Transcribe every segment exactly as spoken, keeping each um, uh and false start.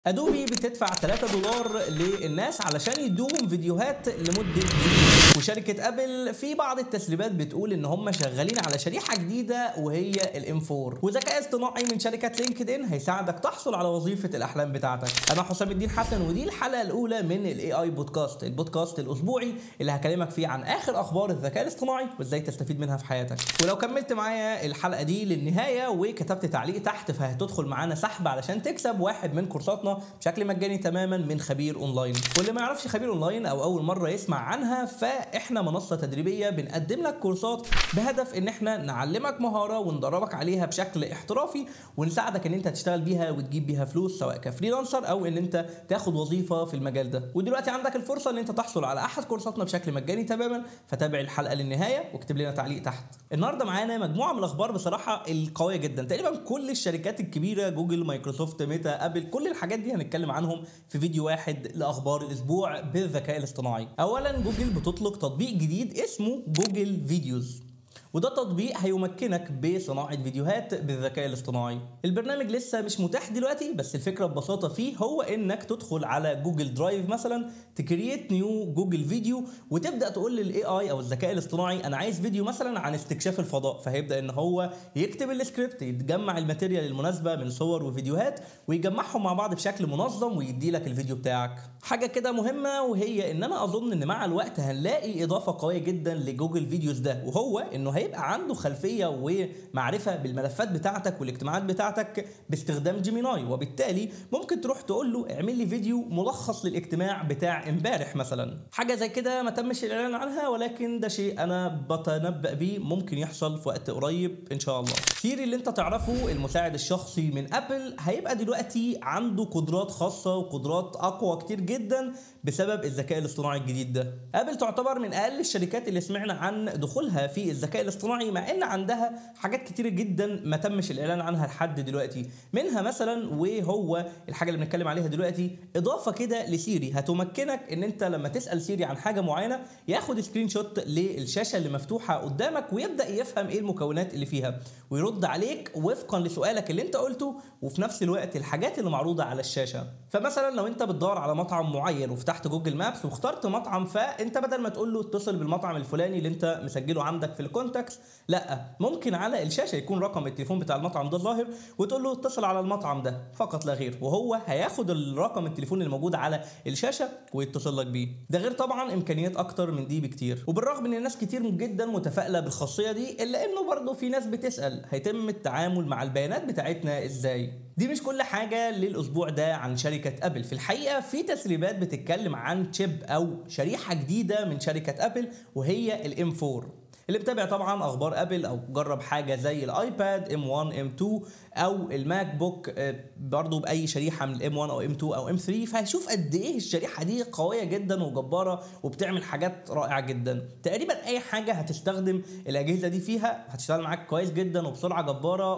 ادوبي بتدفع ثلاثة دولار للناس علشان يدوهم فيديوهات لمده دقيقة، وشركه ابل في بعض التسريبات بتقول ان هم شغالين على شريحه جديده وهي الام أربعة، وذكاء اصطناعي من شركه لينكد ان هيساعدك تحصل على وظيفه الاحلام بتاعتك. انا حسام الدين حسن، ودي الحلقه الاولى من الاي اي بودكاست، البودكاست الاسبوعي اللي هكلمك فيه عن اخر اخبار الذكاء الاصطناعي وازاي تستفيد منها في حياتك. ولو كملت معايا الحلقه دي للنهايه وكتبت تعليق تحت فهتدخل معانا سحب علشان تكسب واحد من كورساتنا بشكل مجاني تماما من خبير اونلاين. واللي ما يعرفش خبير اونلاين او اول مره يسمع عنها، فاحنا منصه تدريبيه بنقدم لك كورسات بهدف ان احنا نعلمك مهاره وندربك عليها بشكل احترافي، ونساعدك ان انت تشتغل بيها وتجيب بيها فلوس سواء كفريلانسر او ان انت تاخد وظيفه في المجال ده. ودلوقتي عندك الفرصه ان انت تحصل على احد كورساتنا بشكل مجاني تماما، فتابع الحلقه للنهايه واكتب لنا تعليق تحت. النهارده معانا مجموعه من الاخبار بصراحه القويه جدا، تقريبا كل الشركات الكبيره جوجل، مايكروسوفت، ميتا، ابل، كل الحاجات دي هنتكلم عنهم في فيديو واحد لاخبار الاسبوع بالذكاء الاصطناعي. اولا جوجل بتطلق تطبيق جديد اسمه جوجل فيديوز، وده تطبيق هيمكنك بصناعة فيديوهات بالذكاء الاصطناعي. البرنامج لسه مش متاح دلوقتي، بس الفكرة ببساطة فيه هو انك تدخل على جوجل درايف مثلا، تكريت نيو جوجل فيديو، وتبدأ تقول للاي اي او الذكاء الاصطناعي انا عايز فيديو مثلا عن استكشاف الفضاء، فهيبدأ ان هو يكتب السكريبت، يتجمع الماتيريال المناسبة من صور وفيديوهات ويجمعهم مع بعض بشكل منظم ويدي لك الفيديو بتاعك. حاجة كده مهمة، وهي ان انا اظن ان مع الوقت هنلاقي اضافة قوية جدا لجوجل فيديوز ده، وهو انه هيبقى عنده خلفيه ومعرفه بالملفات بتاعتك والاجتماعات بتاعتك باستخدام جيميناي، وبالتالي ممكن تروح تقول له اعمل لي فيديو ملخص للاجتماع بتاع امبارح مثلا. حاجه زي كده ما تمش الاعلان عنها، ولكن ده شيء انا بتنبأ بيه ممكن يحصل في وقت قريب ان شاء الله. سيري اللي انت تعرفه المساعد الشخصي من ابل هيبقى دلوقتي عنده قدرات خاصه وقدرات اقوى كتير جدا بسبب الذكاء الاصطناعي الجديد ده. ابل تعتبر من اقل الشركات اللي سمعنا عن دخولها في الذكاء الاصطناعي، مع ان عندها حاجات كتير جدا ما تمش الاعلان عنها لحد دلوقتي. منها مثلا وهو الحاجه اللي بنتكلم عليها دلوقتي، اضافه كده لسيري هتمكنك ان انت لما تسال سيري عن حاجه معينه ياخد سكرين شوت للشاشه اللي مفتوحه قدامك ويبدا يفهم ايه المكونات اللي فيها ويرد عليك وفقا لسؤالك اللي انت قلته، وفي نفس الوقت الحاجات اللي معروضه على الشاشه. فمثلا لو انت بتدور على مطعم معين وفتحت جوجل مابس واخترت مطعم، فانت بدل ما تقول له اتصل بالمطعم الفلاني اللي انت مسجله عندك في الكونتاكس، لا، ممكن على الشاشه يكون رقم التليفون بتاع المطعم ده ظاهر وتقول له اتصل على المطعم ده فقط لا غير، وهو هياخد الرقم التليفون اللي موجود على الشاشه ويتصل لك بيه. ده غير طبعا امكانيات اكتر من دي بكتير. وبالرغم ان الناس كتير جدا متفائله بالخاصيه دي، الا انه برضه في ناس بتسال هيتم التعامل مع البيانات بتاعتنا ازاي. دي مش كل حاجه للاسبوع ده عن شركه ابل. في الحقيقه في تسريبات بتتكلم عن تشيب او شريحه جديده من شركه ابل، وهي الام أربعة. اللي بتابع طبعا اخبار ابل او جرب حاجه زي الايباد ام واحد ام اتنين او الماك بوك برضو باي شريحه من الام واحد او ام اتنين او ام تلاتة، فهيشوف قد ايه الشريحه دي قويه جدا وجباره وبتعمل حاجات رائعه جدا. تقريبا اي حاجه هتستخدم الاجهزه دي فيها هتشتغل معاك كويس جدا وبسرعه جباره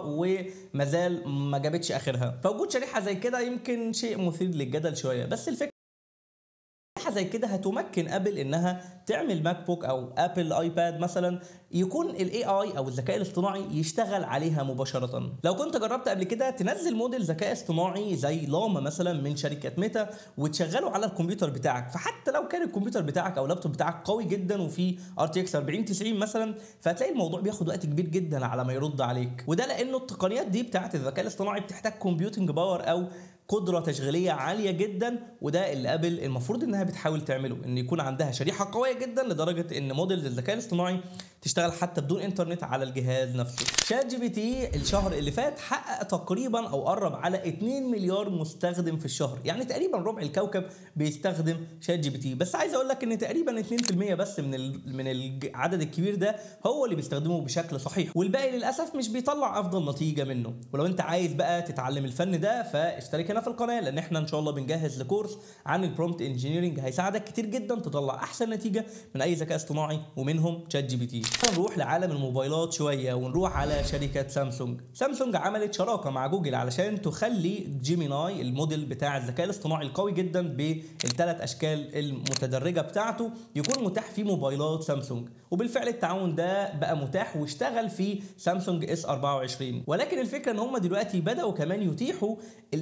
ومازال ما جابتش اخرها. فوجود شريحه زي كده يمكن شيء مثير للجدل شويه، بس الفكره زي كده هتمكن ابل انها تعمل ماك بوك او ابل ايباد مثلا يكون الاي اي او الذكاء الاصطناعي يشتغل عليها مباشره. لو كنت جربت قبل كده تنزل موديل ذكاء اصطناعي زي لاما مثلا من شركه ميتا وتشغله على الكمبيوتر بتاعك، فحتى لو كان الكمبيوتر بتاعك او اللابتوب بتاعك قوي جدا وفيه ار تي اكس اربعين تسعين مثلا، فهتلاقي الموضوع بياخد وقت كبير جدا على ما يرد عليك. وده لانه التقنيات دي بتاعه الذكاء الاصطناعي بتحتاج كومبيوتنج باور او قدرة تشغيلية عالية جدا، وده اللي ابل المفروض انها بتحاول تعمله، ان يكون عندها شريحة قوية جدا لدرجة ان موديل الذكاء الاصطناعي تشتغل حتى بدون انترنت على الجهاز نفسه. شات جي بي تي الشهر اللي فات حقق تقريبا او قرب على اتنين مليار مستخدم في الشهر، يعني تقريبا ربع الكوكب بيستخدم شات جي بي تي. بس عايز اقول لك ان تقريبا اتنين في المية بس من من العدد الكبير ده هو اللي بيستخدمه بشكل صحيح، والباقي للاسف مش بيطلع افضل نتيجة منه. ولو انت عايز بقى تتعلم الفن ده فاشترك هنا في القناه، لان احنا ان شاء الله بنجهز لكورس عن البرومبت انجينيرنج هيساعدك كتير جدا تطلع احسن نتيجه من اي ذكاء اصطناعي ومنهم شات جي بي تي. نروح لعالم الموبايلات شويه ونروح على شركه سامسونج. سامسونج عملت شراكه مع جوجل علشان تخلي جيميناي الموديل بتاع الذكاء الاصطناعي القوي جدا بالثلاث اشكال المتدرجه بتاعته يكون متاح في موبايلات سامسونج، وبالفعل التعاون ده بقى متاح واشتغل في سامسونج اس اربعة وعشرين. ولكن الفكره ان هم دلوقتي بداوا كمان يتيحوا الامكانيات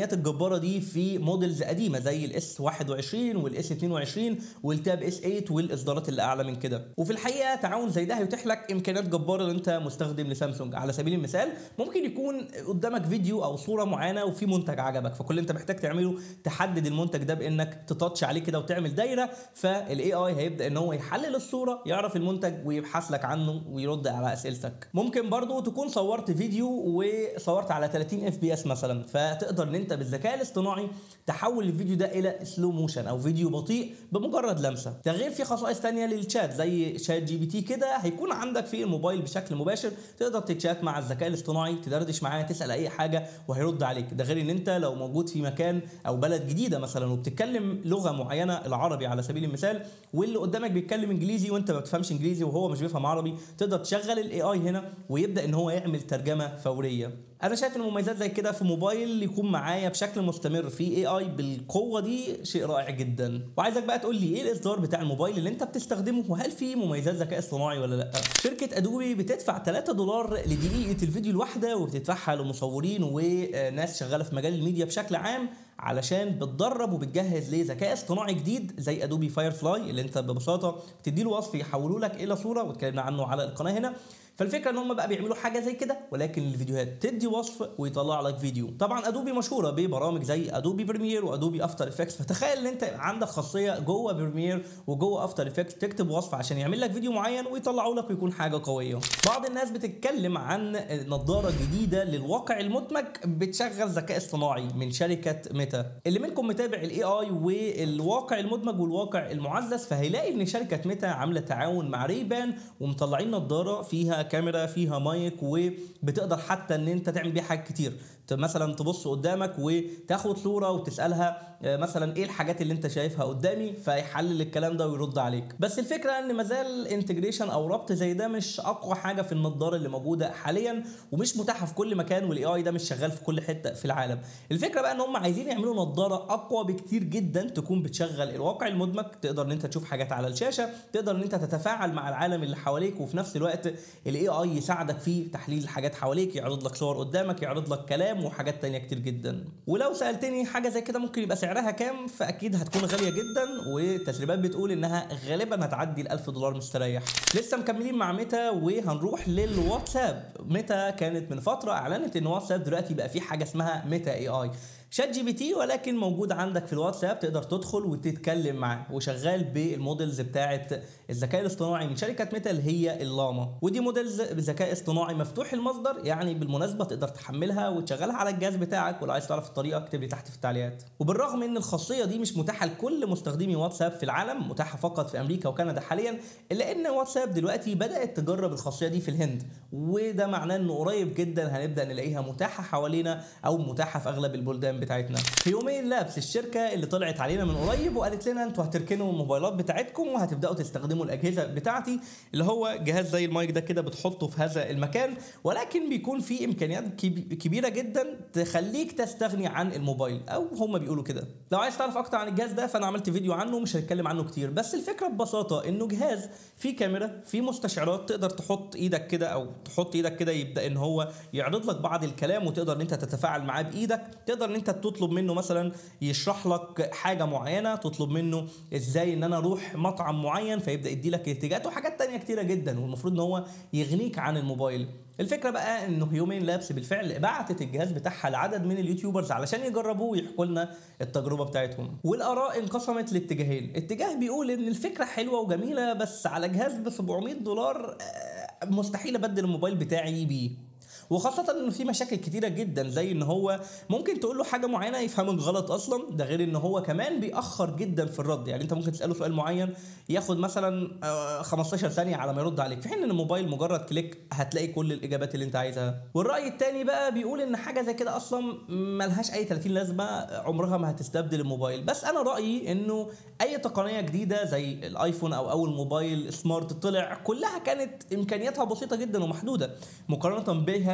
الامكانيات الجباره دي في موديلز قديمه زي الاس واحد وعشرين والاس اتنين وعشرين والتاب اس تمانية والاصدارات اللي اعلى من كده. وفي الحقيقه تعاون زي ده هيتيح لك امكانيات جباره لو انت مستخدم لسامسونج. على سبيل المثال ممكن يكون قدامك فيديو او صوره معينه وفي منتج عجبك، فكل اللي انت محتاج تعمله تحدد المنتج ده بانك تتاتش عليه كده وتعمل دايره، فالاي اي هيبدا ان هو يحلل الصوره يعرف المنتج ويبحث لك عنه ويرد على اسئلتك. ممكن برضو تكون صورت فيديو وصورت على تلاتين اف بي اس مثلا، فتقدر ان انت بالذكاء الاصطناعي تحول الفيديو ده الى سلو موشن او فيديو بطيء بمجرد لمسه. ده غير في خصائص ثانيه للشات زي شات جي بي تي كده هيكون عندك في الموبايل بشكل مباشر، تقدر تتشات مع الذكاء الاصطناعي، تدردش معاه، تسال اي حاجه وهيرد عليك. ده غير ان انت لو موجود في مكان او بلد جديده مثلا وبتتكلم لغه معينه، العربي على سبيل المثال، واللي قدامك بيتكلم انجليزي وانت ما بتفهمش انجليزي وهو مش بيفهم عربي، تقدر تشغل الاي اي هنا ويبدا ان هو يعمل ترجمه فوريه. انا شايف ان مميزات زي كده في موبايل يكون معايا بشكل مستمر في اي اي بالقوه دي شيء رائع جدا. وعايزك بقى تقول لي ايه الاصدار بتاع الموبايل اللي انت بتستخدمه وهل فيه مميزات ذكاء اصطناعي ولا لا. شركه ادوبي بتدفع تلاتة دولار لدقيقه الفيديو الواحده، وبتدفعها لمصورين وناس شغاله في مجال الميديا بشكل عام علشان بتدرب وبتجهز لذكاء اصطناعي جديد زي ادوبي فاير فلاي، اللي انت ببساطه تديله وصف يحوله لك الى صوره، واتكلمنا عنه على القناه هنا. فالفكره ان هم بقى بيعملوا حاجه زي كده ولكن الفيديوهات تدي وصف ويطلع لك فيديو. طبعا ادوبي مشهوره ببرامج زي ادوبي بريمير وادوبي افتر افكتس، فتخيل ان انت عندك خاصيه جوه بريمير وجوه افتر افكتس تكتب وصف عشان يعمل لك فيديو معين ويطلعه لك ويكون حاجه قويه. بعض الناس بتتكلم عن نظاره جديده للواقع المدمج بتشغل ذكاء اصطناعي من شركه ميتا. اللي منكم متابع الاي اي والواقع المدمج والواقع المعزز فهيلاقي ان شركه ميتا عامله تعاون مع ريبان ومطلعين نظاره فيها كاميرا فيها مايك وبتقدر حتى ان انت تعمل بيها حاجات كتير، مثلا تبص قدامك وتاخد صوره وتسالها مثلا ايه الحاجات اللي انت شايفها قدامي فيحلل الكلام ده ويرد عليك. بس الفكره ان مازال انتجريشن او ربط زي ده مش اقوى حاجه في النضاره اللي موجوده حاليا ومش متاحه في كل مكان، والاي اي ده مش شغال في كل حته في العالم. الفكره بقى ان هم عايزين يعملوا نضاره اقوى بكتير جدا تكون بتشغل الواقع المدمج، تقدر ان انت تشوف حاجات على الشاشه، تقدر ان انت تتفاعل مع العالم اللي حواليك، وفي نفس الوقت الاي اي يساعدك في تحليل الحاجات حواليك، يعرض لك صور قدامك، يعرض لك كلام وحاجات تانية كتير جدا. ولو سألتني حاجة زي كده ممكن يبقى سعرها كام، فأكيد هتكون غالية جدا، والتسريبات بتقول إنها غالبا هتعدي الألف دولار مستريح. لسه مكملين مع ميتا وهنروح للواتساب. ميتا كانت من فترة أعلنت إن واتساب دلوقتي بقى فيه حاجة اسمها ميتا اي اي، شات جي بي تي ولكن موجود عندك في الواتساب، تقدر تدخل وتتكلم معاه، وشغال بالمودلز بتاعه الذكاء الاصطناعي من شركه ميتا اللي هي اللاما، ودي مودلز بذكاء اصطناعي مفتوح المصدر، يعني بالمناسبه تقدر تحملها وتشغلها على الجهاز بتاعك، ولو عايز تعرف الطريقه اكتب لي تحت في التعليقات. وبالرغم ان الخاصيه دي مش متاحه لكل مستخدمي واتساب في العالم، متاحه فقط في امريكا وكندا حاليا، الا ان واتساب دلوقتي بدات تجرب الخاصيه دي في الهند، وده معناه انه قريب جدا هنبدا نلاقيها متاحه حوالينا او متاحه في اغلب البلدان بتاعتنا. هيومين لابس الشركه اللي طلعت علينا من قريب وقالت لنا انتوا هتركنوا الموبايلات بتاعتكم وهتبداوا تستخدموا الاجهزه بتاعتي، اللي هو جهاز زي المايك ده كده بتحطه في هذا المكان، ولكن بيكون فيه امكانيات كبيره جدا تخليك تستغني عن الموبايل، او هم بيقولوا كده. لو عايز تعرف اكتر عن الجهاز ده فانا عملت فيديو عنه مش هنتكلم عنه كتير، بس الفكره ببساطه انه جهاز فيه كاميرا، فيه مستشعرات، تقدر تحط ايدك كده او تحط ايدك كده يبدا ان هو يعرض لك بعض الكلام وتقدر ان انت تتفاعل معاه بايدك، تقدر ان انت تطلب منه مثلا يشرح لك حاجه معينه، تطلب منه ازاي ان انا اروح مطعم معين فيبدا يدي لك اتجاهات وحاجات تانية كتيره جدا، والمفروض ان هو يغنيك عن الموبايل. الفكره بقى انه هيومين لابس بالفعل بعتت الجهاز بتاعها لعدد من اليوتيوبرز علشان يجربوه ويحكوا لنا التجربه بتاعتهم، والاراء انقسمت لاتجاهين. اتجاه بيقول ان الفكره حلوه وجميله بس على جهاز ب سبعمية دولار مستحيل ابدل الموبايل بتاعي بيه، وخاصة انه في مشاكل كتيرة جدا زي ان هو ممكن تقول له حاجة معينة يفهمك غلط اصلا، ده غير ان هو كمان بيأخر جدا في الرد، يعني انت ممكن تسأله سؤال معين ياخد مثلا خمستاشر ثانية على ما يرد عليك، في حين ان الموبايل مجرد كليك هتلاقي كل الاجابات اللي انت عايزها. والرأي التاني بقى بيقول ان حاجة زي كده اصلا ملهاش اي تلاتين لازمة، عمرها ما هتستبدل الموبايل. بس انا رأيي انه اي تقنية جديدة زي الايفون او اول موبايل سمارت طلع كلها كانت امكانياتها بسيطة جدا ومحدودة مقارنة بها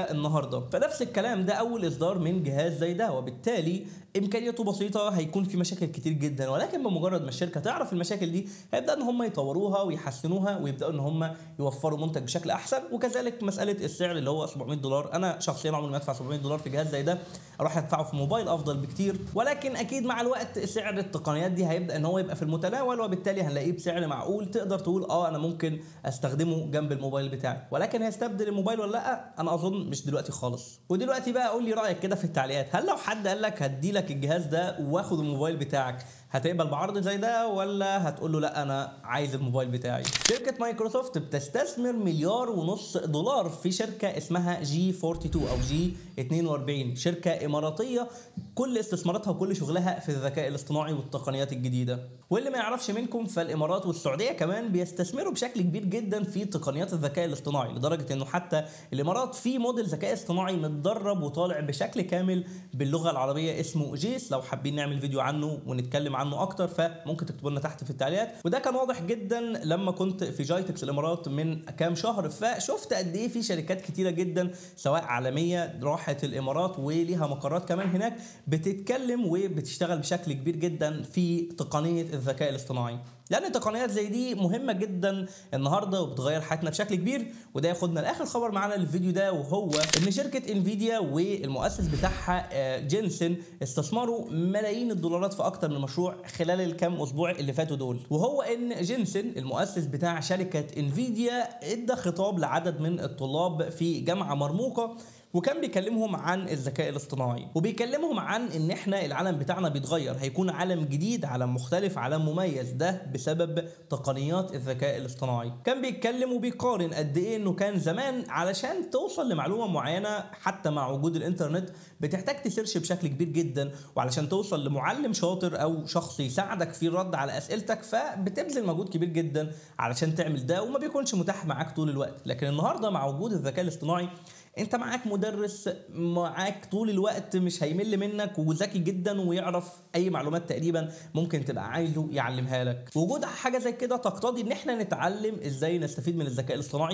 عليها النهارده. فنفس الكلام ده اول اصدار من جهاز زي ده، وبالتالي امكانياته بسيطه، هيكون في مشاكل كتير جدا، ولكن بمجرد ما الشركه تعرف المشاكل دي هيبدا ان هم يطوروها ويحسنوها ويبداوا ان هم يوفروا منتج بشكل احسن. وكذلك مساله السعر اللي هو سبعمية دولار، انا شخصيا عمري ما ادفع سبعمية دولار في جهاز زي ده، اروح ادفعه في موبايل افضل بكتير. ولكن اكيد مع الوقت سعر التقنيات دي هيبدا ان هو يبقى في المتناول، وبالتالي هنلاقيه بسعر معقول تقدر تقول اه انا ممكن استخدمه جنب الموبايل بتاعي. ولكن هيستبدل الموبايل ولا لا؟ انا اظن مش دلوقتي خالص. ودلوقتي بقى قول لي رايك كده في التعليقات، هل لو حد قال لك هدي لك الجهاز ده واخد الموبايل بتاعك هتقبل بعرض زي ده، ولا هتقول له لا انا عايز الموبايل بتاعي؟ شركه مايكروسوفت بتستثمر مليار ونص دولار في شركه اسمها جي اتنين وأربعين او جي اتنين وأربعين، شركه اماراتيه كل استثماراتها وكل شغلها في الذكاء الاصطناعي والتقنيات الجديده. واللي ما يعرفش منكم فالامارات والسعوديه كمان بيستثمروا بشكل كبير جدا في تقنيات الذكاء الاصطناعي، لدرجه انه حتى الامارات في موديل ذكاء اصطناعي متدرب وطالع بشكل كامل باللغه العربيه اسمه جيس. لو حابين نعمل فيديو عنه ونتكلم عنه اكتر فممكن تكتبوا لنا تحت في التعليقات. وده كان واضح جدا لما كنت في جايتكس الامارات من كام شهر، فشفت قد ايه في شركات كتيره جدا سواء عالميه راحت الامارات وليها مقرات كمان هناك بتتكلم وبتشتغل بشكل كبير جدا في تقنيه الذكاء الاصطناعي، لان تقنيات زي دي مهمه جدا النهارده وبتغير حياتنا بشكل كبير. وده ياخدنا لاخر خبر معانا للفيديو ده، وهو ان شركه انفيديا والمؤسس بتاعها جينسن استثمروا ملايين الدولارات في اكتر من مشروع خلال الكام اسبوع اللي فاتوا دول. وهو ان جينسن المؤسس بتاع شركه انفيديا ادى خطاب لعدد من الطلاب في جامعه مرموقه، وكان بيكلمهم عن الذكاء الاصطناعي، وبيكلمهم عن ان احنا العالم بتاعنا بيتغير، هيكون عالم جديد، عالم مختلف، عالم مميز، ده بسبب تقنيات الذكاء الاصطناعي. كان بيتكلم وبيقارن قد ايه انه كان زمان علشان توصل لمعلومه معينه حتى مع وجود الانترنت بتحتاج تسيرش بشكل كبير جدا، وعلشان توصل لمعلم شاطر او شخص يساعدك في الرد على اسئلتك فبتبذل مجهود كبير جدا علشان تعمل ده، وما بيكونش متاح معاك طول الوقت. لكن النهارده مع وجود الذكاء الاصطناعي انت معاك مدرس معاك طول الوقت مش هيمل منك وذكي جدا ويعرف اي معلومات تقريبا ممكن تبقى عايزه يعلمها لك. وجود حاجه زي كده تقتضي ان احنا نتعلم ازاي نستفيد من الذكاء الاصطناعي،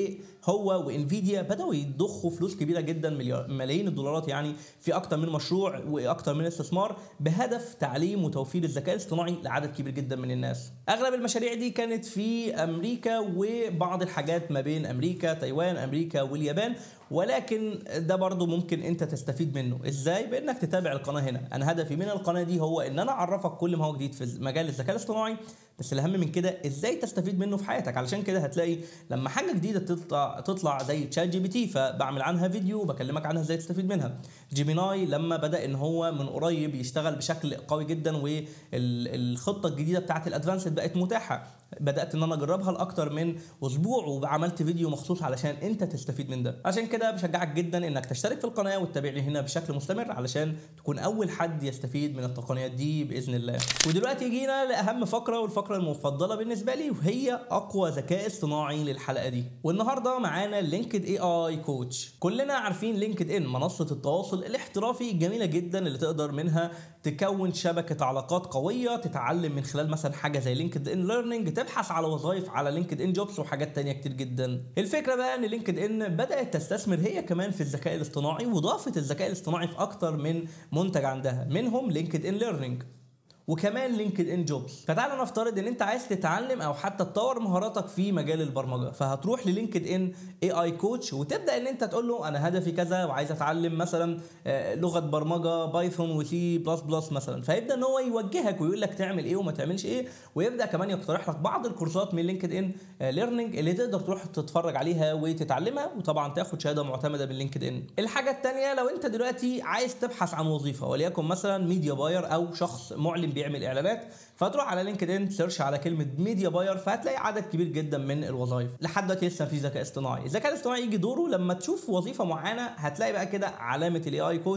وهو وانفيديا بداوا يضخوا فلوس كبيره جدا ملايين الدولارات يعني في اكتر من مشروع واكتر من استثمار بهدف تعليم وتوفير الذكاء الاصطناعي لعدد كبير جدا من الناس. اغلب المشاريع دي كانت في امريكا وبعض الحاجات ما بين امريكا تايوان امريكا واليابان، ولكن ده برضو ممكن انت تستفيد منه ازاي؟ بانك تتابع القناه هنا. انا هدفي من القناه دي هو ان انا اعرفك كل ما هو جديد في مجال الذكاء الاصطناعي، بس الاهم من كده ازاي تستفيد منه في حياتك. علشان كده هتلاقي لما حاجه جديده تطلع تطلع زي تشات جي بي تي فبعمل عنها فيديو وبكلمك عنها ازاي تستفيد منها. جيميناي لما بدا ان هو من قريب يشتغل بشكل قوي جدا والخطه الجديده بتاعه الادفانسد بقت متاحه، بدات ان انا اجربها لاكتر من اسبوع وعملت فيديو مخصوص علشان انت تستفيد من ده. عشان كده بشجعك جدا انك تشترك في القناه وتتابعني هنا بشكل مستمر علشان تكون اول حد يستفيد من التقنيات دي باذن الله. ودلوقتي جينا لاهم فقره والفقره المفضله بالنسبه لي، وهي اقوى ذكاء اصطناعي للحلقه دي. والنهارده معانا لينكد اي اي كوتش. كلنا عارفين لينكد ان منصه التواصل الاحترافي الجميله جدا اللي تقدر منها تكون شبكه علاقات قويه، تتعلم من خلال مثلا حاجه زي لينكد ان ليرنينج، تبحث على وظائف على لينكد ان جوبس وحاجات تانية كتير جدا. الفكره بقى ان لينكد ان بدات تستثمر هي كمان في الذكاء الاصطناعي، وضافت الذكاء الاصطناعي في اكتر من منتج عندها، منهم لينكد ان ليرنينج وكمان لينكد ان جوبز. فتعال نفترض ان انت عايز تتعلم او حتى تطور مهاراتك في مجال البرمجه، فهتروح للينكد ان اي اي كوتش وتبدا ان انت تقول له انا هدفي كذا وعايز اتعلم مثلا لغه برمجه بايثون وسي بلس بلس مثلا، فيبدا ان هو يوجهك ويقول لك تعمل ايه وما تعملش ايه، ويبدا كمان يقترح لك بعض الكورسات من لينكد ان ليرنينج اللي تقدر تروح تتفرج عليها وتتعلمها، وطبعا تاخد شهاده معتمده من لينكد ان. الحاجه الثانيه لو انت دلوقتي عايز تبحث عن وظيفه وليكن مثلا ميديا باير او شخص معلن بيعمل اعلانات، فتروح على لينكد ان سيرش على كلمه ميديا باير فهتلاقي عدد كبير جدا من الوظائف. لحد دلوقتي لسه في ذكاء اصطناعي. الذكاء الاصطناعي يجي دوره لما تشوف وظيفه معينه هتلاقي بقى كده علامه الاي اي كوتش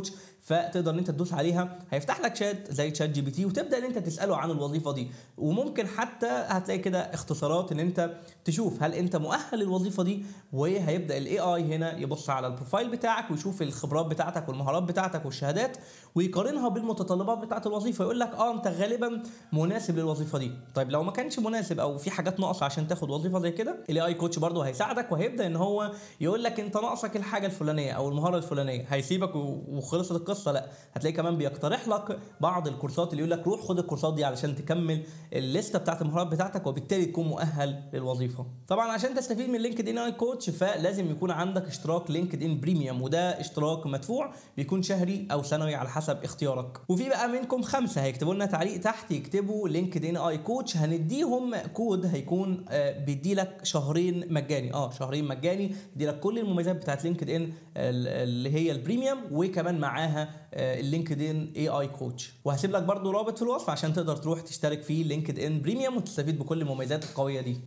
فتقدر ان انت تدوس عليها، هيفتح لك شات زي شات جي بي تي وتبدا ان انت تساله عن الوظيفه دي. وممكن حتى هتلاقي كده اختصارات ان انت تشوف هل انت مؤهل للوظيفه دي، وهيبدا الاي اي هنا يبص على البروفايل بتاعك ويشوف الخبرات بتاعتك والمهارات بتاعتك والشهادات ويقارنها بالمتطلبات بتاعه الوظيفه، يقول لك اه انت غالبا مناسب للوظيفه دي. طيب لو ما كانش مناسب او في حاجات ناقصه عشان تاخد وظيفه زي كده، الاي اي كوتش برده هيساعدك وهيبدا ان هو يقول لك انت ناقصك الحاجه الفلانيه او المهاره الفلانيه. هيسيبك وخلصت القصه؟ لا، هتلاقي كمان بيقترح لك بعض الكورسات اللي يقول لك روح خد الكورسات دي علشان تكمل الليسته بتاعه المهارات بتاعتك وبالتالي تكون مؤهل للوظيفه. طبعا عشان تستفيد من لينكد ان اي كوتش فلازم يكون عندك اشتراك لينكد ان بريميوم، وده اشتراك مدفوع بيكون شهري او سنوي على حسب اختيارك. وفي بقى منكم خمسه هيكتبوا لنا تعليق تحت يكتبوا لينكد ان اي كوتش، هنديهم كود هيكون بيدي لك شهرين مجاني. اه شهرين مجاني يدي لك كل المميزات بتاعت لينكد ان اللي هي البريميوم، وكمان معاها اللينكد ان اي اي كوتش. وهسيب لك برضو رابط في الوصف عشان تقدر تروح تشترك في لينكد ان بريميوم وتستفيد بكل المميزات القويه دي.